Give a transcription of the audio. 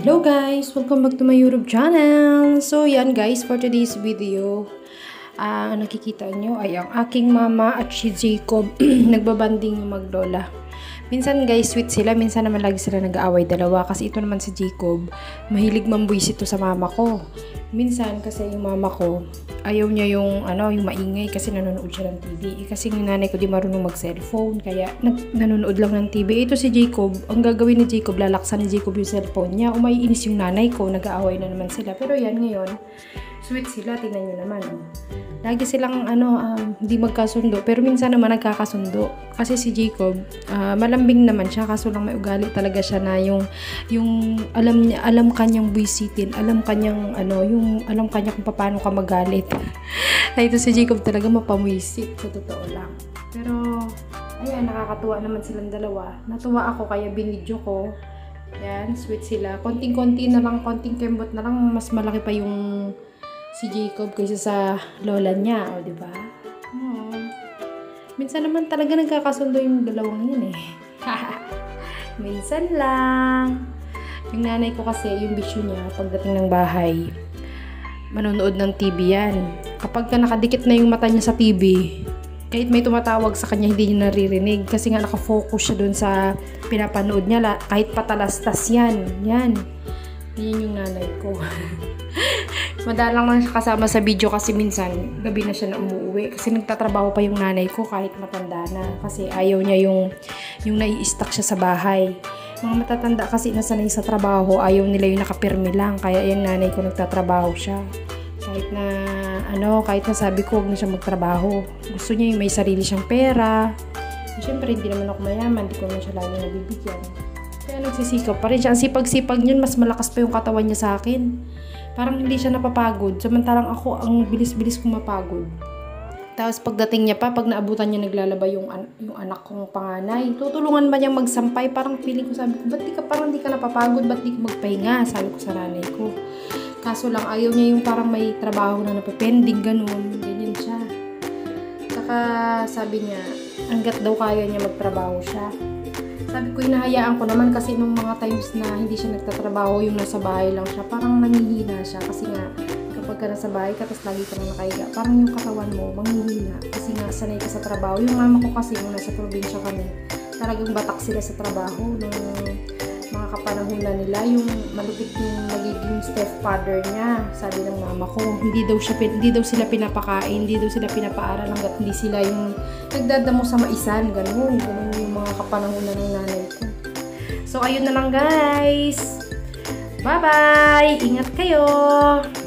Hello guys! Welcome back to my YouTube channel! So yan guys, for today's video, nakikita nyo ay ang aking mama at si Jacob nagbabanding yung maglola. Minsan guys, sweet sila, minsan naman lagi sila nag-aaway dalawa kasi ito naman si Jacob, mahilig mambuisit to sa mama ko. Minsan kasi yung mama ko, ayaw niya yung maingay kasi nanonood siya ng TV. Kasi yung nanay ko di marunong mag-cellphone, kaya nanonood lang ng TV. Ito si Jacob, ang gagawin ni Jacob, lalaksan ni Jacob yung cellphone niya. Umaiinis yung nanay ko, nag-aaway na naman sila. Pero yan ngayon, sweet sila, tingnan nyo naman. Lagi silang hindi magkasundo, pero minsan naman nagkakasundo. Kasi si Jacob, malambing naman siya, kaso lang may ugali talaga siya na yung alam kanyang buwisitin, alam kanyang kung paano ka magalit. Ay, ito si Jacob talaga mapamuisip, sa totoo lang. Pero, ayan, nakakatuwa naman silang dalawa. Natuwa ako, kaya binidyo ko. Ayan, sweet sila. Konting-konti na lang, konting kembot na lang, mas malaki pa yung si Jacob kaysa sa lola niya, o diba? Minsan naman talaga nagkakasundo yung dalawang yun eh. Minsan lang. Yung nanay ko kasi, yung bisyo niya, pagdating ng bahay, manonood ng TV yan. Kapag ka nakadikit na yung mata niya sa TV, kahit may tumatawag sa kanya, hindi niya naririnig. Kasi nga nakafocus siya dun sa pinapanood niya. Kahit patalastas yan. Yan. Yan yung nanay ko. Madalang lang siya kasama sa video kasi minsan gabi na siya na umuwi. Kasi nagtatrabaho pa yung nanay ko kahit matanda na. Kasi ayaw niya yung nai-stuck siya sa bahay. Mga matatanda kasi nasanay sa trabaho, ayaw nila yung nakapirmi lang. Kaya yung nanay ko nagtatrabaho siya. Kahit na sabi ko huwag na siya magtrabaho. Gusto niya yung may sarili siyang pera. Siyempre hindi naman ako mayaman, hindi ko naman siya lagi nabibigyan. Kaya nagsisikap pa rin siya. Ang sipag-sipag niyan, mas malakas pa yung katawan niya sa akin. Parang hindi siya napapagod. Samantalang ako, ang bilis-bilis kong mapagod. Tapos pagdating niya pa, pag naabutan niya naglalaba yung anak kong panganay, tutulungan ba niyang magsampay? Parang feeling ko, sabi ko, parang di ka napapagod? Ba't di ka magpahinga? Sabi ko sa nanay ko. Kaso lang, ayaw niya yung parang may trabaho na napapending, ganun. Ganyan siya. Saka sabi niya, hanggat daw kaya niya magtrabaho siya. Sabi ko, hinahayaan ko naman kasi nung mga times na hindi siya nagtatrabaho, yung nasa bahay lang siya, parang nanghihina siya. Kasi nga, kapag ka nasa bahay ka, tapos lagi ka na nakahiga, parang yung katawan mo, manghihina. Kasi nga, sanay ka sa trabaho. Yung mama ko kasi, nung nasa probinsya kami, talagang batak sila sa trabaho ng mga kapanahunan nila. Yung malupit yung magiging stepfather niya, sabi ng mama ko. Hindi daw sila pinapakain, hindi daw sila pinapaaral hanggat hindi sila yung nagdadamo sa maisan. Ganun yung mga kapanahunan ng nanay ko. So, ayun na lang guys. Bye-bye! Ingat kayo!